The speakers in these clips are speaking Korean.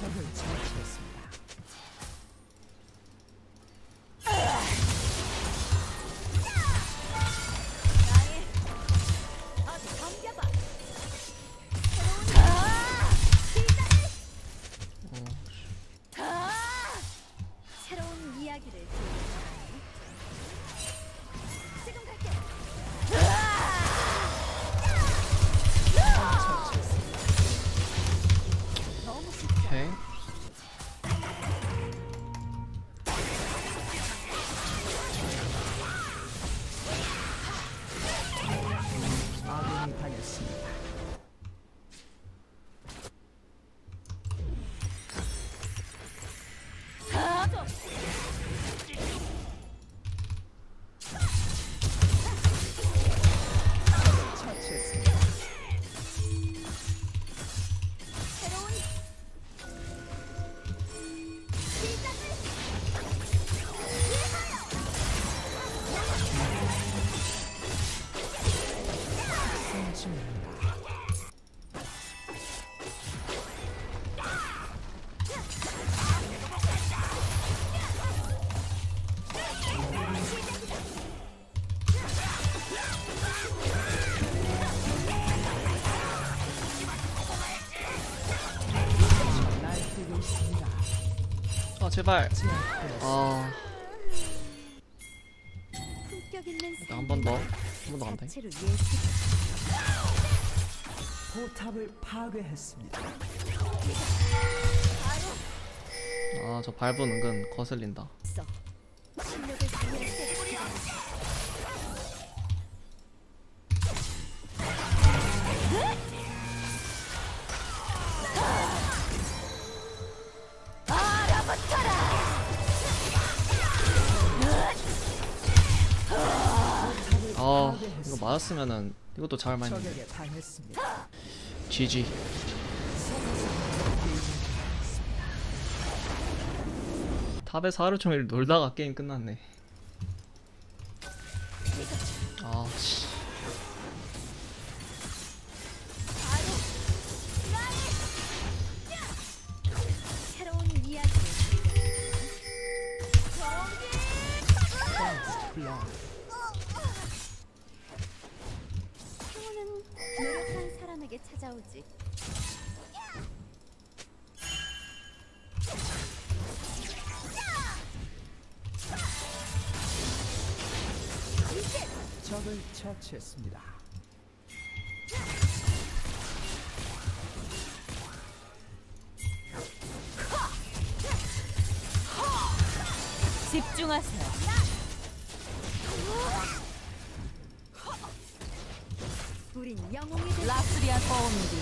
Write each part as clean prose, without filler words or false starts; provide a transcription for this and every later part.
적을 처치했습니다. 새로운 이야기를 지금 갈게. 너무 쉽다. 오케이. 아군이 당했습니다. 처치했습니다. 새로운 시작을 승진입니다. 날뛰고 있습니다. 아 제발. 제압되었습니다. 아 품격 있는 한 번 더. 한 번 더 간다. 자체로 예측. 포탑을 파괴했습니다. 아 저 밟은 은근 거슬린다. 있어. 실력을 발휘할 때 아 이거 맞았으면은 이것도 잘 맞는데. 적에게 당했습니다. GG. 탑에서 하루 종일 놀다가 게임 끝났네. 아 씨. 새로운 이야기를 행운은 노력한 사람에게 찾아오지. 적을 처치했습니다. 집중하세요. 우린 영웅이 될 라스리안 온디.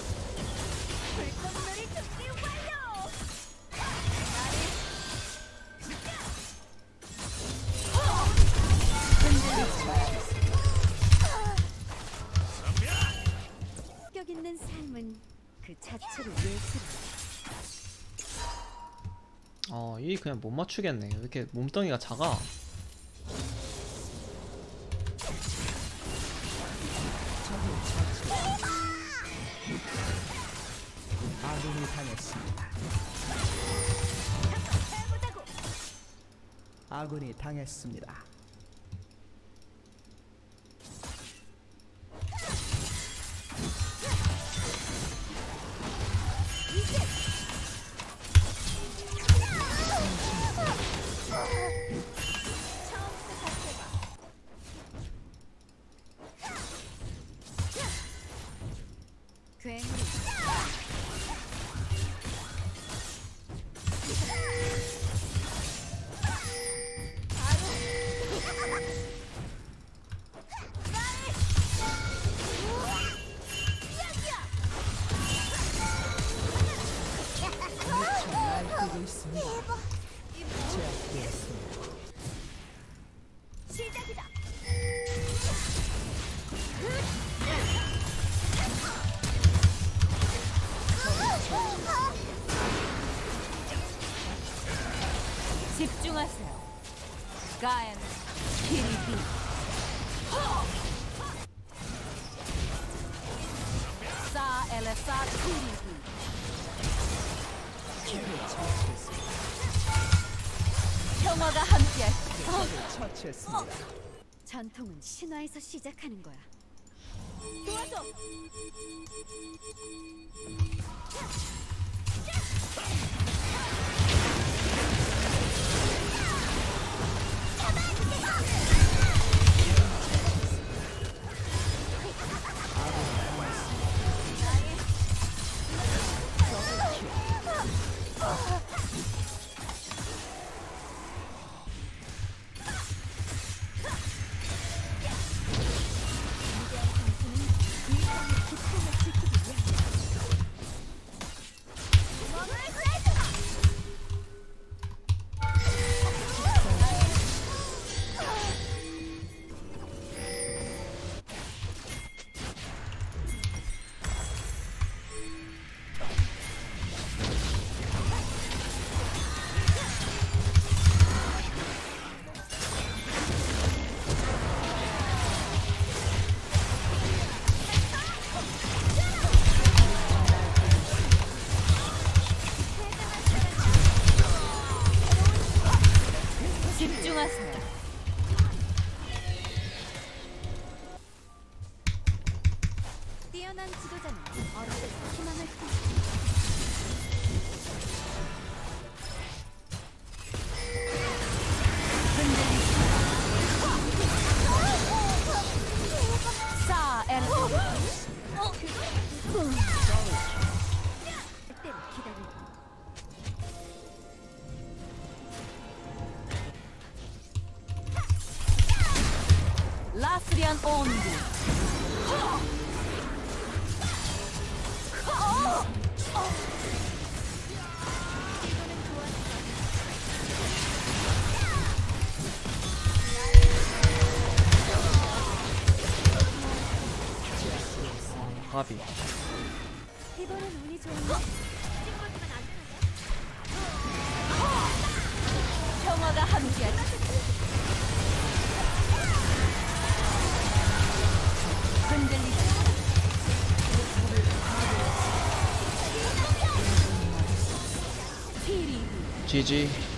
불꽃놀이 준비 완료. 품격 있는 삶은 그 자체로 예술. 이 그냥 못 맞추겠네. 왜 이렇게 몸뚱이가 작아? 적을 처치했습니다. 아군이 당했습니다. 해보자고. 아군이 당했습니다. 괜히 날뛰고 있습니다. 제압되었습니다. 시작이다. 집중하세요. 가엔 키리비. 사 엘레사 키리비. 평화가 함께할 처치했습니다. 전통은 신화에서 시작하는 거야. 도와줘. 집중하세요. 뛰어난 지도자는 언제나 희망을 품습니다. 때를 기다리고. 라스리안 온드. 가비. 이번엔 운이 좋은데? 평화가 함께하지. 흔들리지. GG.